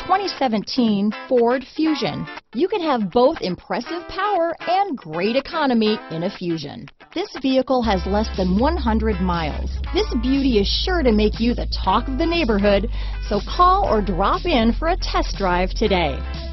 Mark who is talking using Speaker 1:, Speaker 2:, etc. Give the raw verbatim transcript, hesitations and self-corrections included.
Speaker 1: twenty seventeen Ford Fusion. You can have both impressive power and great economy in a Fusion. This vehicle has less than one hundred miles. This beauty is sure to make you the talk of the neighborhood, so call or drop in for a test drive today.